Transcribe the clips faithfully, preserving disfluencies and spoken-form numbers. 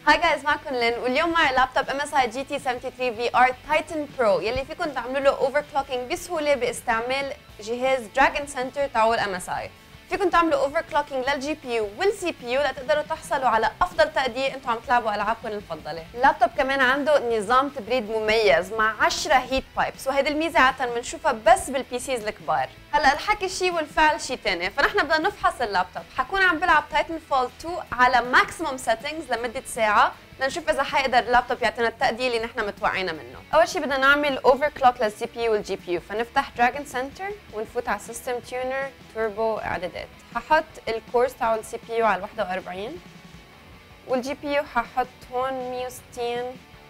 هاي جايز، معكم لين، واليوم معي لابتوب ام اس اي جي تي سبعة وسبعين في ار تايتن برو يلي فيكم تعملوا له اوفر كلوكينج بسهوله باستعمال جهاز دراجون سنتر تاعو الام اس اي. فيكم تعملوا اوفر كلوكينج للجي بي يو والسي بي يو لتقدروا تحصلوا على افضل تأدية انتم عم تلعبوا العابكم المفضله. اللابتوب كمان عنده نظام تبريد مميز مع عشرة هيت بايبس، وهيدي الميزه عاده بنشوفها بس بالبي سيز الكبار. هلا الحكي شيء والفعل شيء ثاني، فنحن بدنا نفحص اللابتوب. حكون عم بلعب تايتن فول اثنين على ماكسيموم سيتنجز لمده ساعه لنشوف اذا حيقدر اللابتوب يعطينا التأدية اللي نحن متوقعينها منه. اول شيء بدنا نعمل اوفر كلوك للسي بي يو والجي بي يو، فنفتح دراجون سنتر ونفوت على سيستم تيونر توربو اعدادات. ححط الكورس تاع السي بي يو على واحد وأربعين والجي بي يو ححط هون مية وستين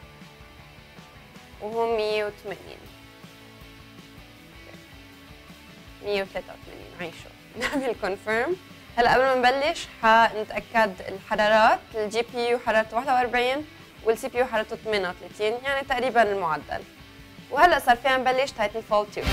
وهون مية وثمانين مية وثلاثة وثمانين. عيشوا نعمل كونفيرم. هلا قبل ما نبلش حنتاكد الحرارات. الجي بي يو حرارته واحد وأربعين والسي بي يو حرارته ثمانية وثلاثين، يعني تقريبا المعدل. وهلا صار فينا نبلش تايتن فول اثنين.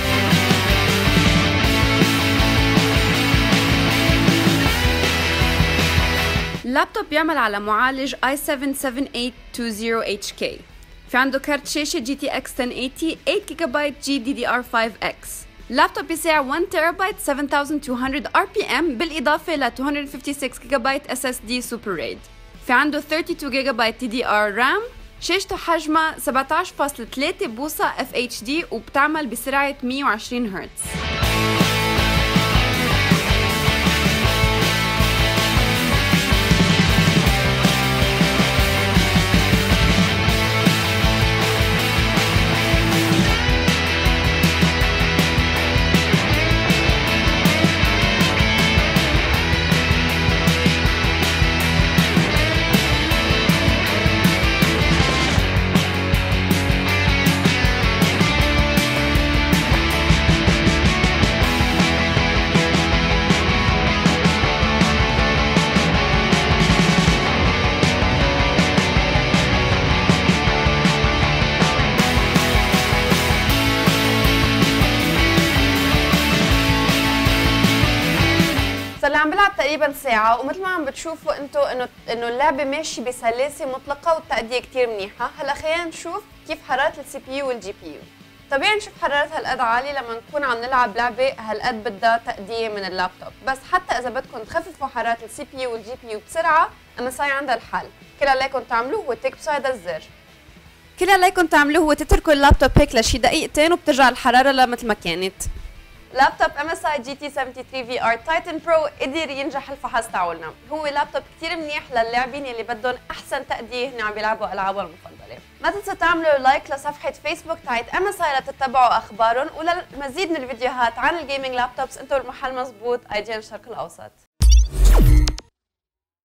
اللابتوب بيعمل على معالج اي سبعة سبعة ثمانية عشرين اتش كي. في عنده كارت شاشة جي تي اكس عشرة ثمانين ثمانية جيجا بايت جي دي دي ار خمسة اكس. اللابتوب بيسع واحد تيرا بايت سبعة آلاف ومئتين ار بي ام بالاضافة ل مئتين وستة وخمسين جيجا بايت اس اس دي سوبر ريد. في عنده اثنين وثلاثين جيجا بايت دي دي ار رام. شاشته حجمها سبعة عشر فاصلة ثلاثة بوصة اف اتش دي وبتعمل بسرعة مية وعشرين هرتز. صار لي عم بلعب تقريبا ساعة، ومثل ما عم بتشوفوا انتم انه انه اللعبة ماشية بسلاسة مطلقة والتأدية كثير منيحة. هلا خلينا نشوف كيف حرارة السي بي يو والجي بي يو. طبيعي نشوف حرارة هالقد عالية لما نكون عم نلعب لعبة هالقد بدها تأدية من اللابتوب، بس حتى إذا بدكم تخففوا حرارة السي بي يو والجي بي يو بسرعة، ام اس اي عندها الحل. كل اللي عليكم تعملوه هو تكبسوا هذا الزر. كل اللي عليكم تعملوه هو تتركوا اللابتوب هيك لشي دقيقتين وبترجع الحرارة لمثل ما كانت. لابتوب ام اس اي جي تي سبعة وسبعين في ار تايتن برو قدر ينجح الفحص تاعولنا. هو لابتوب كثير منيح للاعبين يلي بدهم احسن تأدية هن عم بيلعبوا العابهم المفضله. ما تنسوا تعملوا لايك لصفحه فيسبوك تاعت ام اس اي لتتبعوا اخبارهم، وللمزيد من الفيديوهات عن الجيمنج لابتوبس انتم المحل مزبوط اي جي ان الشرق الاوسط.